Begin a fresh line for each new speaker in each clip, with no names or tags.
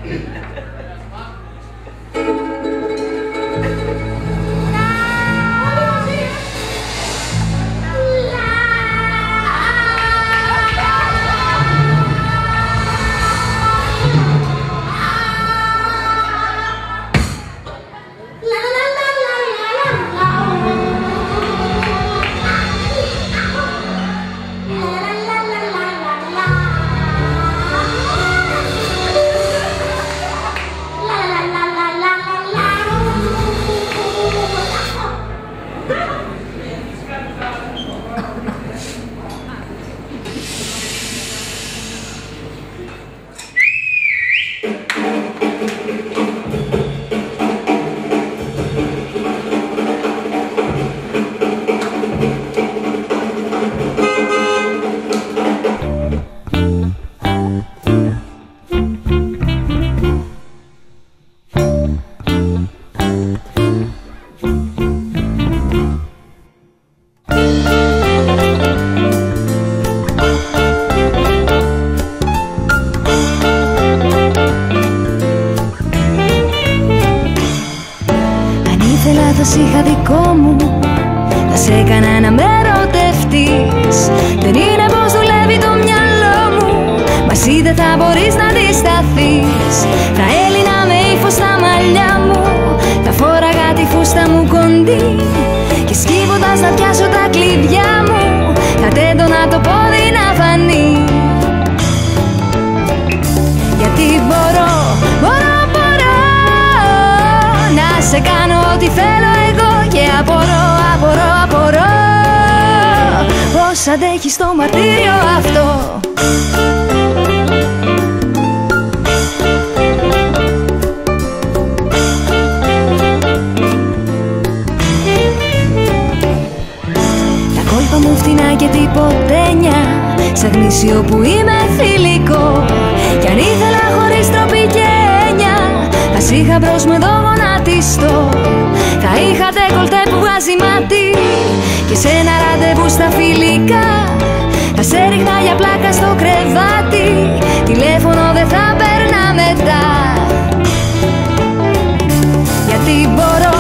Θα σ' είχα δικό μου, θα σε έκανα να με ερωτευτείς. Δεν είναι πως δουλεύει το μυαλό μου, μα εσύ δεν θα μπορείς να αντισταθείς. Θα έλυνα με ύφος στα μαλλιά μου, θα φόραγα τη φούστα μου κοντή, και σκύβοντας να πιάσω τα κλειδιά μου, θα τέντωνα το πόδι να φανεί. Γιατί μπορώ να σε κάνω ό,τι θέλω εγώ, και απορώ πώς αντέχεις το μαρτύριο αυτό. Τα κόλπα μου φτηνά και τυποτένια, σαν γνήσιο που είμαι θηλυκό, κι αν ήθελα χωρίς τροπή και έννοια, θα σ' είχα μπρος με εδώ γονατιστό. Θα είχα ντεκολτέ που βγάζει μάτι, και σε ένα ραντεβού στα φιλικά θα σε ρίχνα για πλάκα στο κρεβάτι. Τηλέφωνο δεν θα παίρνα μετά. Γιατί μπορώ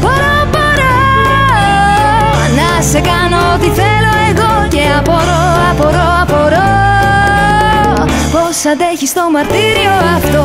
να σε κάνω ό,τι θέλω εγώ, και απορώ πώς αντέχεις το μαρτύριο αυτό.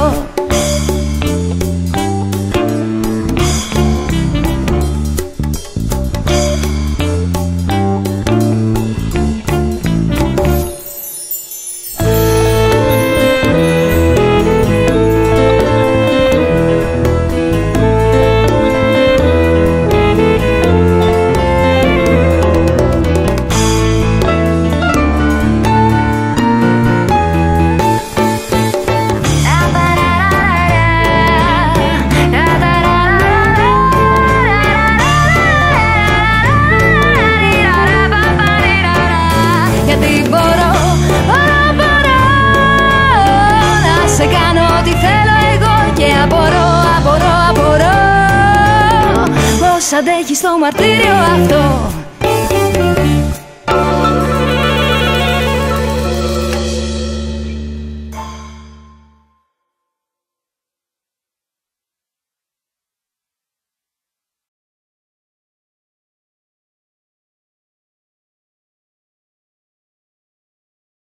Απορώ πώς αντέχεις το μαρτύριο αυτό.